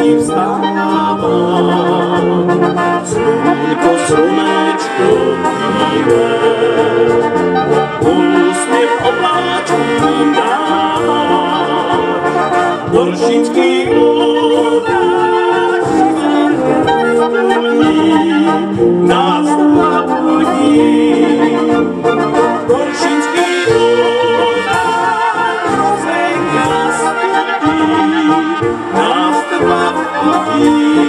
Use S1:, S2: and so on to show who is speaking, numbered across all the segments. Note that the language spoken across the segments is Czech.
S1: rány vstává, slunko, slunečko bílé, úsměv obláčkům dává, Doršinský údáč nás budí, Doršinský údáč rozenka studí, nás dva budí.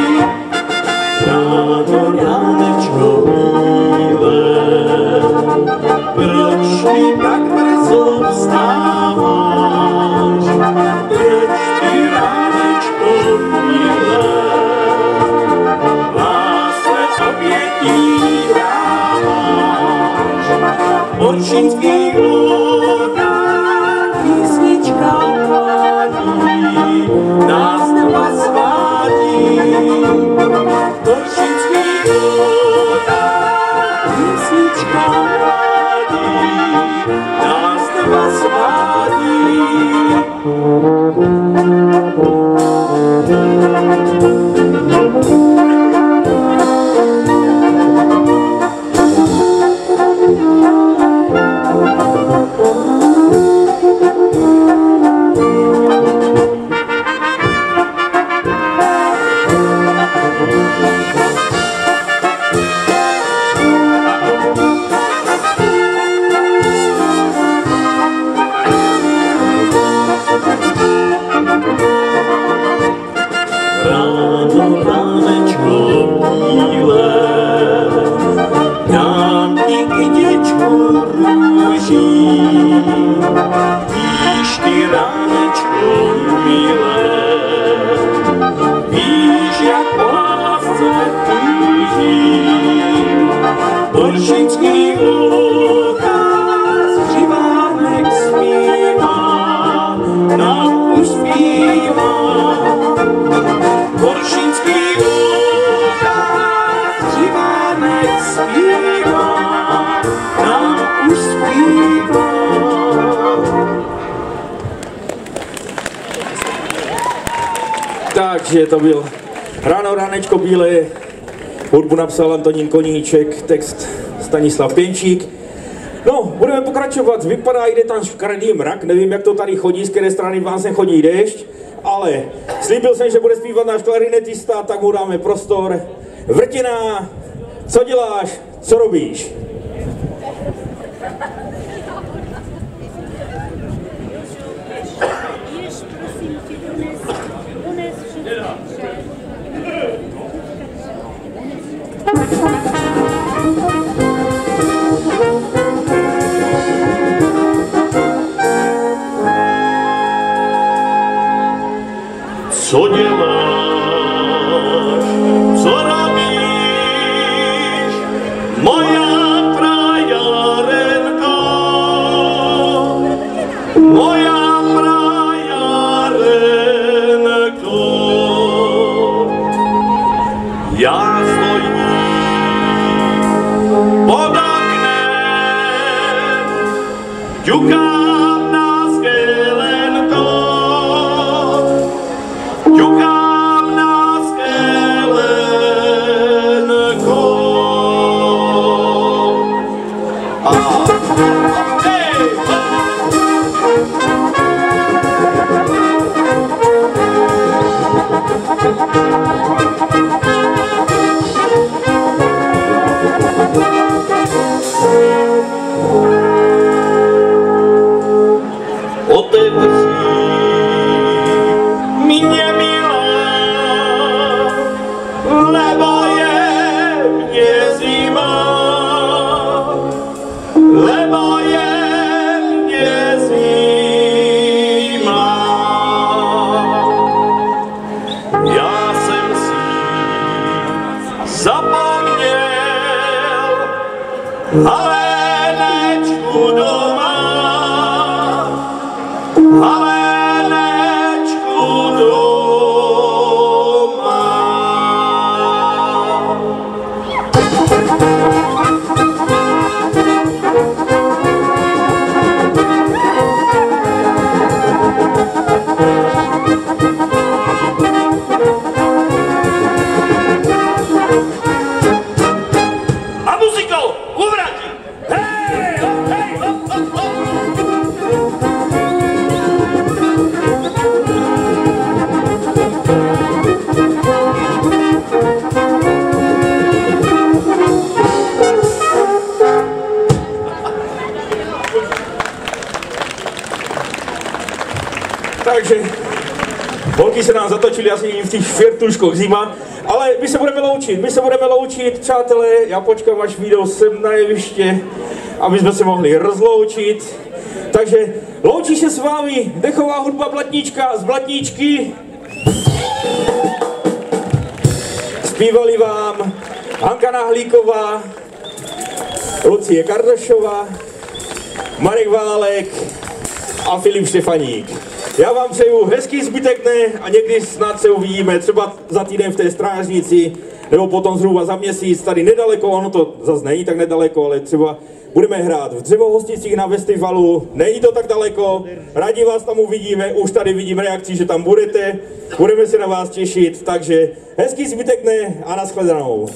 S1: Ráno ránečko bílé, proč ty tak brzo vstáváš? Proč ty ránečko bílé, lásce obětí dáváš? Oršinský údák písnička vádí, nás dva svádí. Doršinský údák písnička vádí, nás dva svádí. Doršinský úkaz křivánek zpívá, nám uspívá. Doršinský úkaz křivánek zpívá, nám uspívá.
S2: Takže to byl Ráno ránečko bílé. Hudbu napsal Antonín Koníček, text Stanislav Pěnčík. No, budeme pokračovat. Vypadá, jde tam škaredý mrak. Nevím, jak to tady chodí, z které strany vás nechodí déšť. Ale slíbil jsem, že bude zpívat náš klarinetista, tak mu dáme prostor. Vrtina, co děláš, co robíš?
S1: Co děláš, co robíš, moja prajarenko, moja prajarenko. Já stojím pod oknem, ťukám na skelenko, ťukám na skelenko.
S2: asi v těch švěrtuškoch zima, ale my se budeme loučit, přátelé, já počkám, až vyjdou sem na jeviště, aby jsme se mohli rozloučit. Takže loučí se s vámi dechová hudba Blatnička z Blatničky. Zpívali vám Hanka Nahlíková, Lucie Kardošová, Marek Válek a Filip Štefaník. Já vám přeju hezký zbytek dne a někdy snad se uvidíme, třeba za týden v té strážnici, nebo potom zhruba za měsíc tady nedaleko, ono to zase není tak nedaleko, ale třeba budeme hrát v Dřevohosticích na festivalu, není to tak daleko, rádi vás tam uvidíme, už tady vidím reakci, že tam budete, budeme se na vás těšit, takže hezký zbytek dne a nashledanou.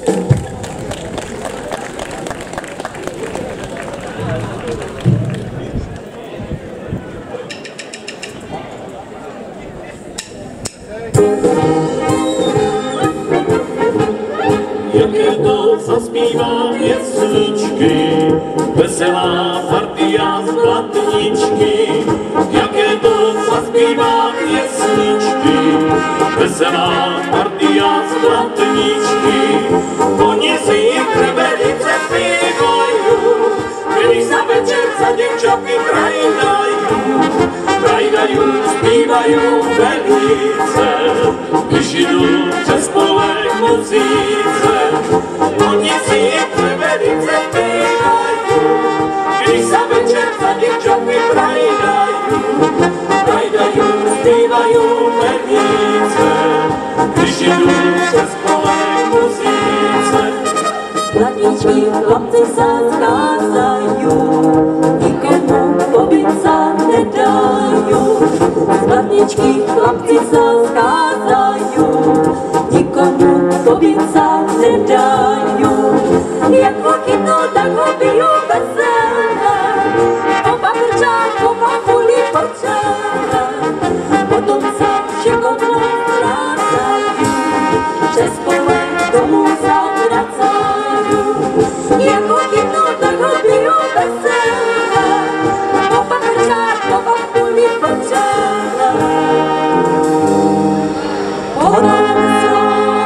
S1: Zaspívá pěsničky, veselá partia z Blatničky. Jaké to zaspívá pěsničky, veselá partia z Blatničky. Oni si jich velice zpívají, když za večer za děvčaty krajdají, zpívají velice, když jdu přes pole k muzíce. Oni si jich velice zpívají, když za večer za děvčaty krajdají, zpívají velice, když jdu přes pole k muzíce.
S3: Blatničky chlapci se scházají, nikomu pobyt nedají. Blatničky chlapci se scházají, nikomu pobyt nedají. Jak ho chytnou, tak ho bijou veselé, oba krčák, oba půlí počele. Potom se šikovně ztrácají, přes pole domů zavracají. Jak ho chytnou, tak ho bijou veselé, oba krčák, oba půlí počele. Potom se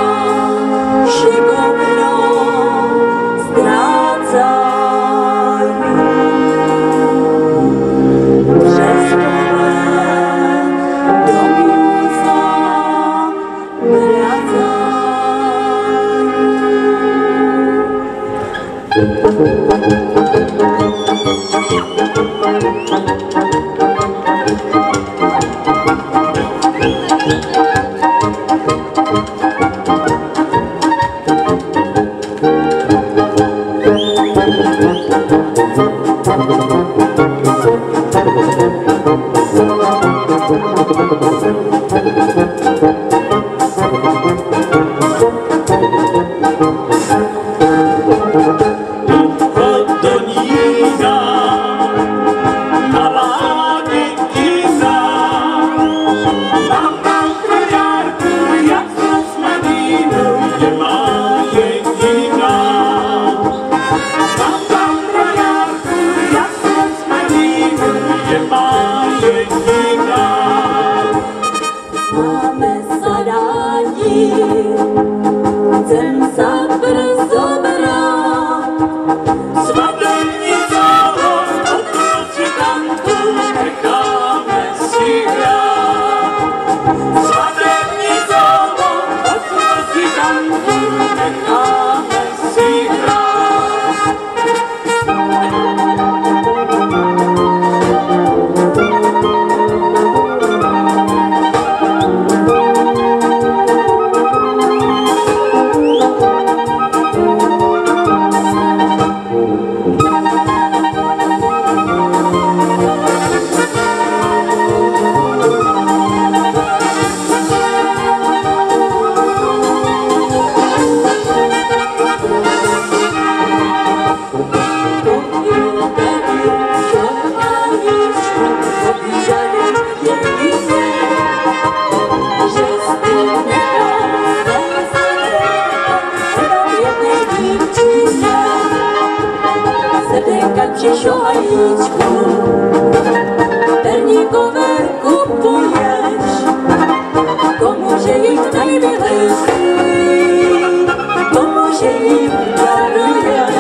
S3: šikovně ztrácají, přes pole domů zavracají. Máme se rádi, chcem se brzo brát.
S1: Svadební zálo od muzikantů necháme si hrát. Svadební zálo od muzikantů necháme si hrát.
S3: Češohajíčku, perníkové kupuješ, komuže jich nejmilejší, tomu, že jim daruješ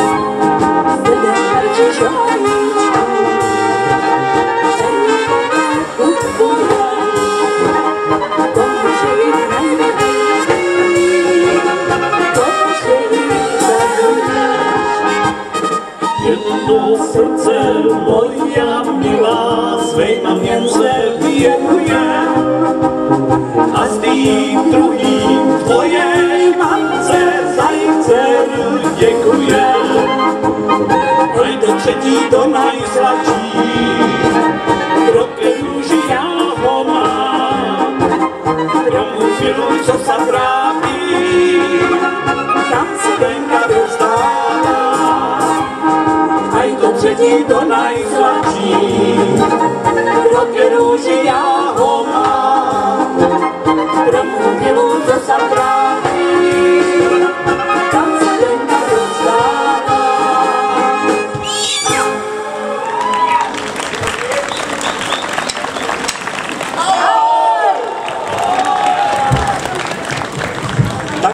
S3: zdarčí žájíčku, že jim kupuješ, tomu, že jich nejmilejší, tomu, že jim daruješ.
S1: Jedno srdce moja milá své mamince věnuje a s tím druhým tvojej matce zajce děkuje. A to třetí to najsladší, pro kterou já ho mám, pro mou milu, co se vrátí.